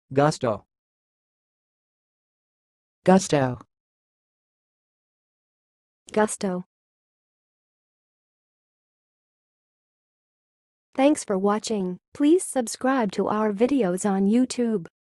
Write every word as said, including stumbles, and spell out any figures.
gusto, gusto, gusto. Thanks for watching. Please subscribe to our videos on YouTube.